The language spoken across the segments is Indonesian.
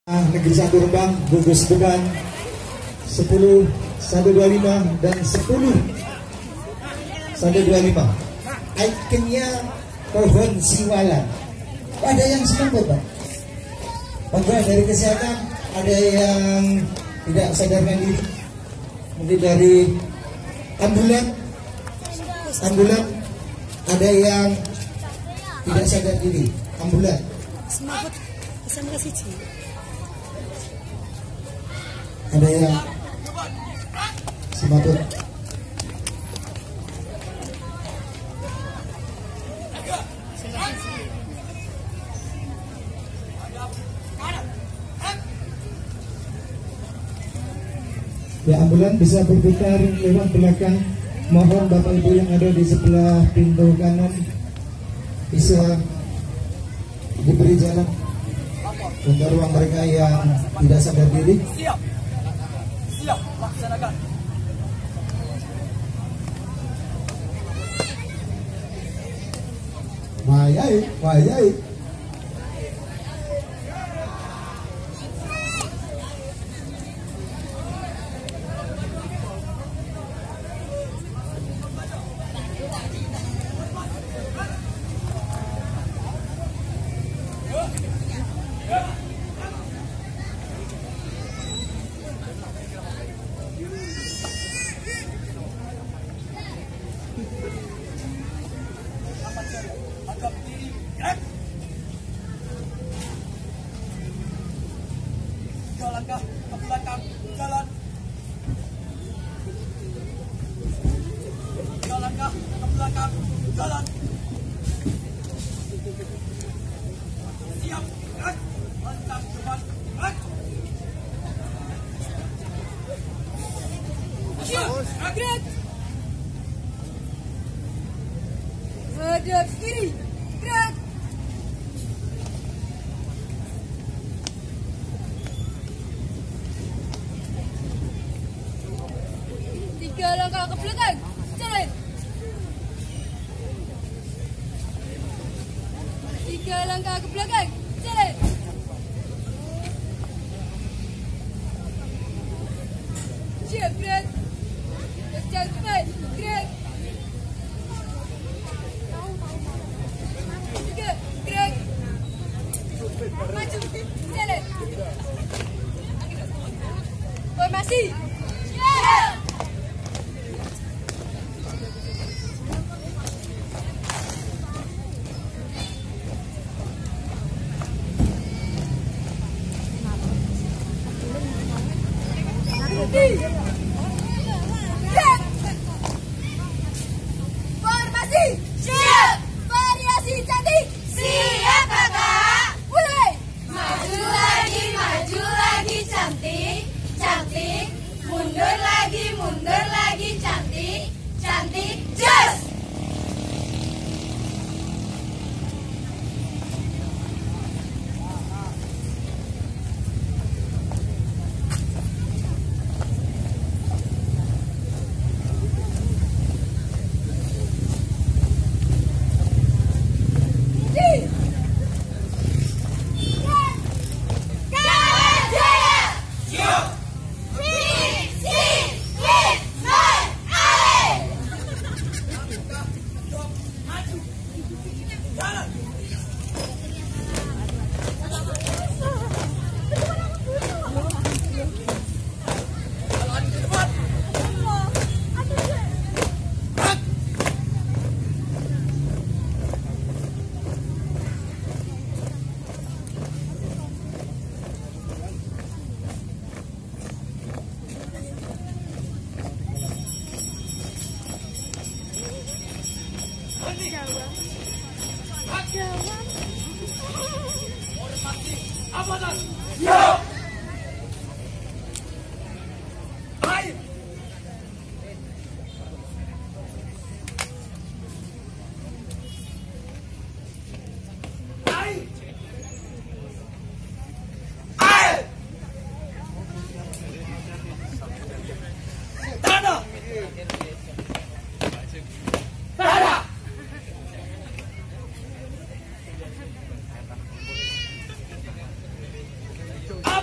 Negeri Satu Rembang gugus beban 10 125 dan 10 125. Ikonnya pohon siwalan. Ada yang senang Bapak? Bangga dari kesehatan, ada yang tidak sadarkan diri. Mungkin dari ambulan, ada yang tidak sadar diri, ambulan. Ada yang semaput. Ya, ambulan bisa berputar lewat belakang. Mohon Bapak Ibu yang ada di sebelah pintu kanan bisa diberi jalan untuk ruang mereka yang tidak sadar diri. Siap, laksanakan. Wayai. Langkah ke belakang, jalan. 3 langkah ke belakang, jalan. Siap, gerak. Lancang depan, gerak. Gerak. Hadap kiri, gerak. 3 langkah ke belakang, jalan. 3 langkah ke belakang, jalan. Siap, gerak. Kencang cepat, gerak. 3, gerak. Maju, jalan. Formasi. Siap. Formasi siap. Variasi cantik siap kakak. Mulai. Maju lagi cantik, cantik. Mundur lagi cantik, cantik. Just.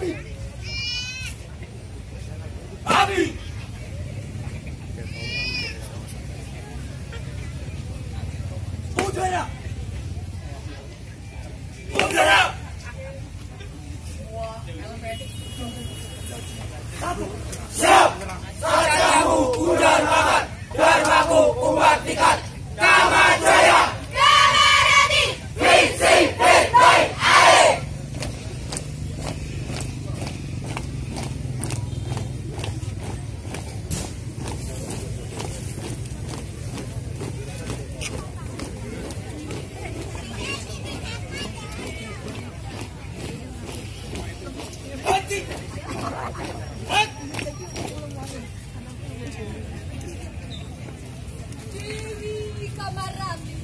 Abi. Udara. Udara. Siap. Sajamu udar makan. Dharmaku umat tikat. Kamajaya. Kamarati. Visi Fitbay. Ale. Hati. Dewi Kamarati.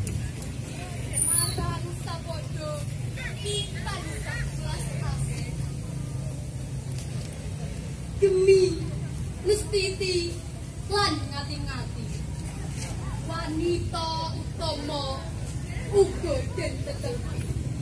Marang Sabodo. Intan Sakulas Asih. Gemi Lestiti lan ngati-ngati. Wanita utama uga den tetepi.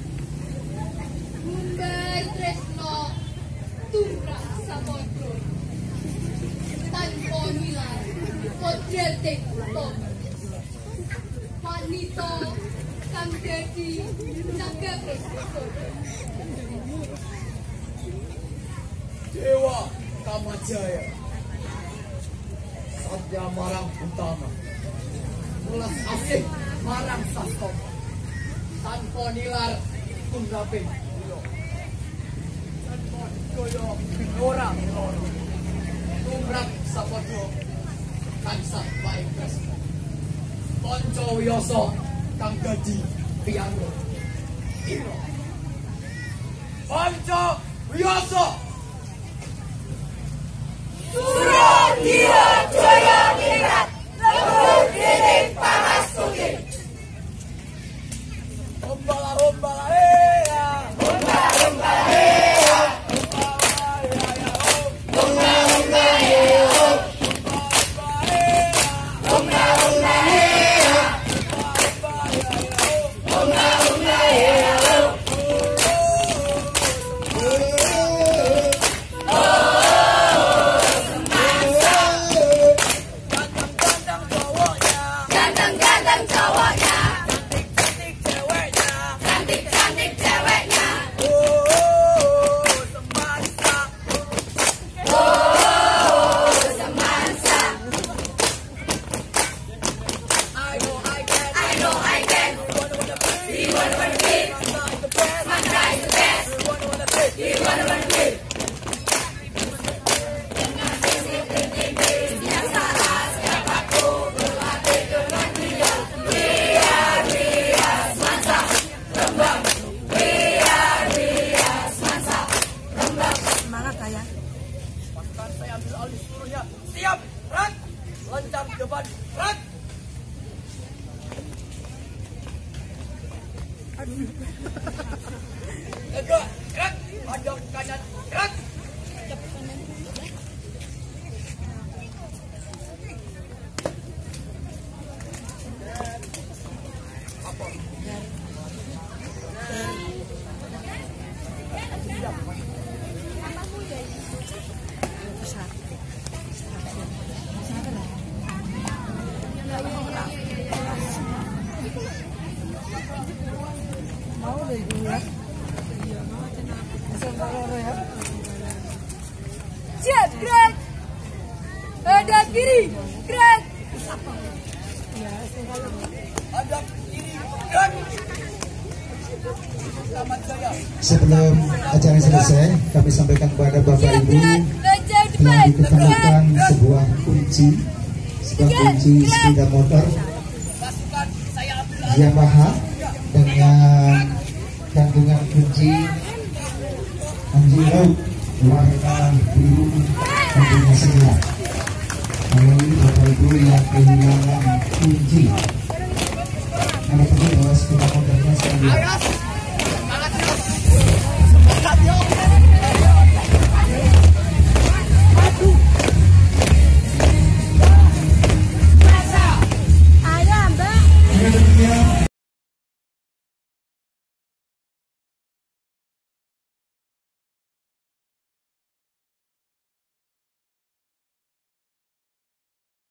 Mumbai tresno tumrap sapodo. Tanpa nilai kodrateng utama. Wanita kang dadi nagare sapodo. Dewa Kamajaya. Satya marang utama. Welas asih marang sastama. Tanpa nilar tumraping ulo. Tanpa daya orang loro. Tumrap sapodo tansah baik tresna. Panca wiyasa kang dadi piyangga. Ira. Panca wiyasa. Suradira Jaya Ningrat Lembur Diring Panas Tuki. Rombala rombala hea. Rumba rumba hea. Rumba rumba hea. Rumba rumba hea. Rumba rumba hea. Ganteng-ganteng cowoknya. Cantik ceweknya. Cantik-cantik ceweknya. Semansa. Oh, semansa. I know I can. I know I can. You wanna be. Mantra is the best. You wanna be. You wanna be. Pasukan saya ambil alih seluruhnya. Siap, rat. Lancar depan, rat. Tegak, rat. Hadap kanan, rat. Siap, gerak. Hadap kiri, gerak. Hadap kiri, rat. Selamat jaya. Sebelum acara selesai, kami sampaikan kepada Bapak Siap, Ibu gerak. Lancar telah depan. dikenakan sebuah kunci sepeda motor Pasukan saya ambil alih. Yamaha dengan kandungan kunci anjing laut warna biru kombinasinya. Kalau ini Bapak Ibu yang kehilangan kunci, Anda tahu bahwa sepeda motornya sekali Aras. Semangat, Semangat, yuk.